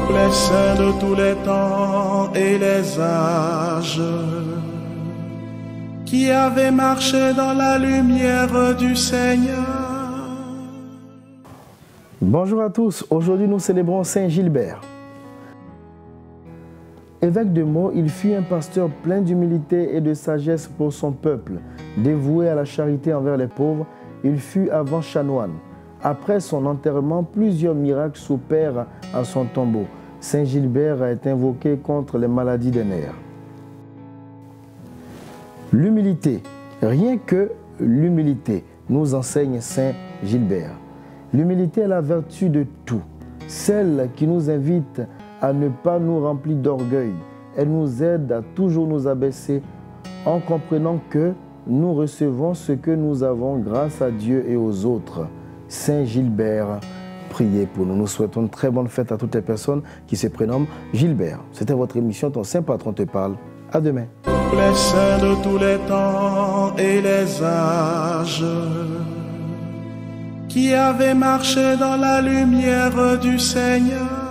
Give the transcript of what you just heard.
les saints de tous les temps et les âges, qui avaient marché dans la lumière du Seigneur. Bonjour à tous, aujourd'hui nous célébrons Saint Gilbert. Évêque de Meaux, il fut un pasteur plein d'humilité et de sagesse pour son peuple, dévoué à la charité envers les pauvres. Il fut avant chanoine. Après son enterrement, plusieurs miracles s'opèrent à son tombeau. Saint Gilbert est invoqué contre les maladies des nerfs. L'humilité, rien que l'humilité, nous enseigne Saint Gilbert. L'humilité est la vertu de tout, celle qui nous invite à ne pas nous remplir d'orgueil. Elle nous aide à toujours nous abaisser en comprenant que nous recevons ce que nous avons grâce à Dieu et aux autres. Saint Gilbert, priez pour nous. Nous souhaitons une très bonne fête à toutes les personnes qui se prénomment Gilbert. C'était votre émission, ton Saint Patron te parle. À demain. Les saints de tous les temps et les âges, qui avaient marché dans la lumière du Seigneur.